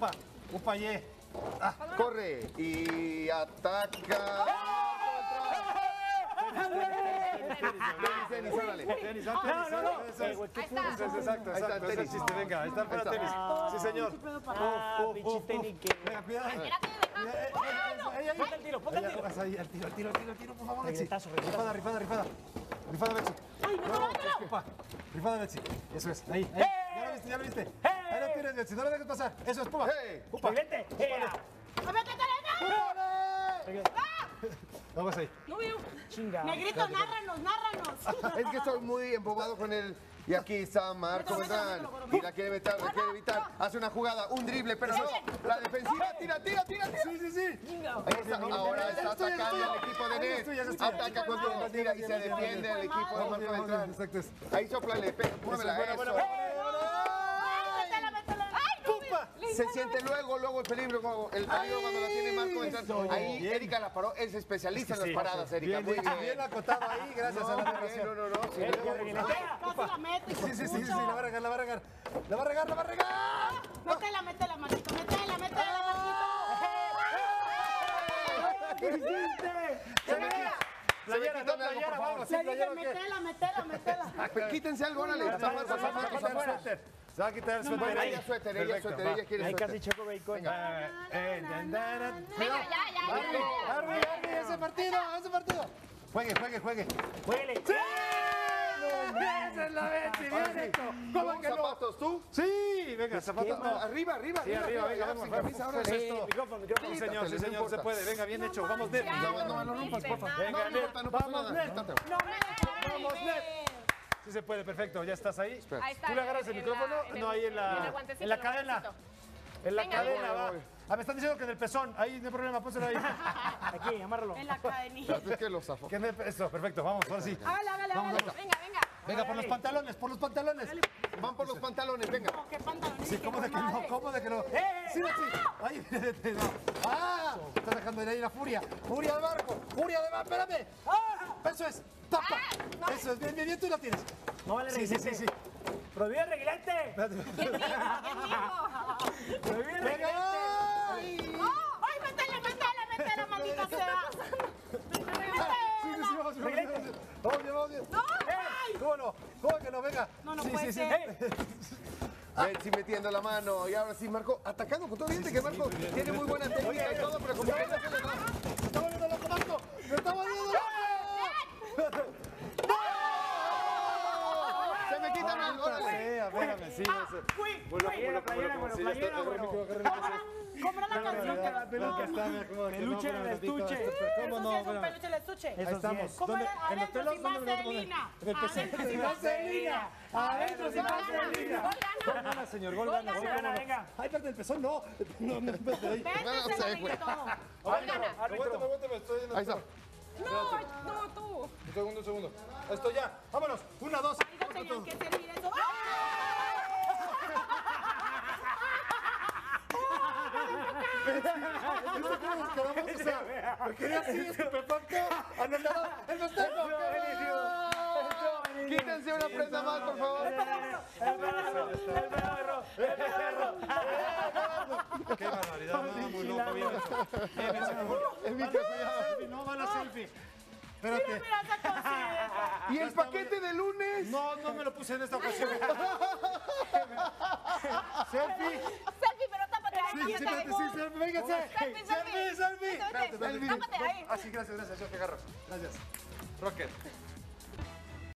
Upa, upa, ye. Corre y ataca. Tenis, órale. Tenis, No. Exacto, Ahí está el tenis. chiste, venga, ahí está el tenis. Sí, señor. Pinche tenis que... Venga, cuidado. Ponte el tiro, ponte el tiro. Vas ahí, el tiro, por favor, Betsy. Regletazo, regletazo. Rifada, Betsy. Upa. Rifada, Betsy. Eso es, ahí. Ya lo viste. Ahí lo tienes, Betsy, no lo dejes pasar. Eso es, puma. Upa. Reglete. Vamos ahí. Chinga. Negrito, nárranos. Es que estoy muy embobado con él. Y aquí está Marco Beltrán. Y la quiere evitar, Hace una jugada, un drible, pero no. La defensiva, tira. Sí. Ahí está, ahora está atacando el equipo de Net. Ataca con todo, tira y se defiende el equipo de Marco Beltrán. Exacto. Ahí soplale, muévela, eso. Se siente luego el peligro cuando la tiene Marco Beltrán. Ahí Erika la paró, es especialista en las paradas, Erika. Muy Bien acotado ahí, gracias a la narración. No. Casi la meto. Sí, la va a regar. Métela, manito. Métela, ¿Qué hiciste? Se me quitan algo, por favor. Métela. Quítense algo, órale. Se va a quitar el suéter. Ella suéter, ella quiere Ahí suéter. casi choco bacon. Venga, Arby, ese partido. Juegue. Jueguele. Esa es la Betsy, bien hecho. ¿Cómo que no? ¿Zapatos tú? Sí, venga, zapatos. Arriba. Sí, arriba, venga, vamos. Sin camisa, ahora. Eso es todo. Micrófono. Sí, señor, se puede. Venga, bien hecho. Vamos, Net. No lo rompas, por favor. Venga, Net. Vamos, Net. Vamos, Sí se puede, perfecto. ¿Ya estás ahí? Ahí está. ¿Tú le agarras el micrófono? No, ahí en la cadena. En la Venga, cadena, voy, va. Me están diciendo que en el pezón. Ahí no hay problema, pónselo ahí. Aquí, amárralo. En la cadenilla. Es que lo zafó. Eso, perfecto. Vamos, ahora sí. Hágale. Venga. Venga, por los pantalones. Van por los pantalones, venga. ¿Qué pantalones? Sí, ¿cómo de que no? ¿Cómo de que no? Sí. Ay, no. Está sacando de ahí la furia. Furia de barco. Espérame. Eso es. Tapa. Eso es. Bien, tú la tienes. No vale reglete. Sí. Prohibido reglete. Prohibido reglete. ¡Ay, métela, maldita sea! Vamos bien. ¿Cómo no? ¿Cómo que no? Venga. No puede ser. Betsy metiendo la mano. Y ahora sí, Marco atacando con todo. Viste que Marco tiene muy buena técnica y todo, pero como que no se le da. ¡Me está volviendo loco, Marco! ¡Me está volviendo loco! Se me quitan algo, órale. Espérame, sí. ¿Cómo era la canción? Peluche del estuche. ¿Cómo no? Eso sí es un peluche del estuche. Ahí estamos. ¿Cómo era? Adentro sin vaselina. Adentro sin vaselina. Adentro sin vaselina. Gol gana, señor. Gol gana. Venga. Ay, espérate, el pezón no. No, espérate ahí. Vete, se lo todo. Aguántame, estoy en el... Ahí está. No, tú. Un segundo. Esto ya. Vámonos. 1, 2. Ahorita tenían que servir eso. O sea, me quería así, estupefacto. Anonadado. ¡El festejo! Quítense una prenda más, por favor. ¡Qué barbaridad! No, muy loco, bien hecho. No va la selfie. Espérate. Mira esa cosita. ¿Y el paquete de lunes? No me lo puse en esta ocasión. Selfie. Selfie, pero tápate ahí. Sí, selfie, véngase. Selfie. Selfie. Tápate ahí. Ah, sí, gracias, yo te agarro. Gracias. Rocket.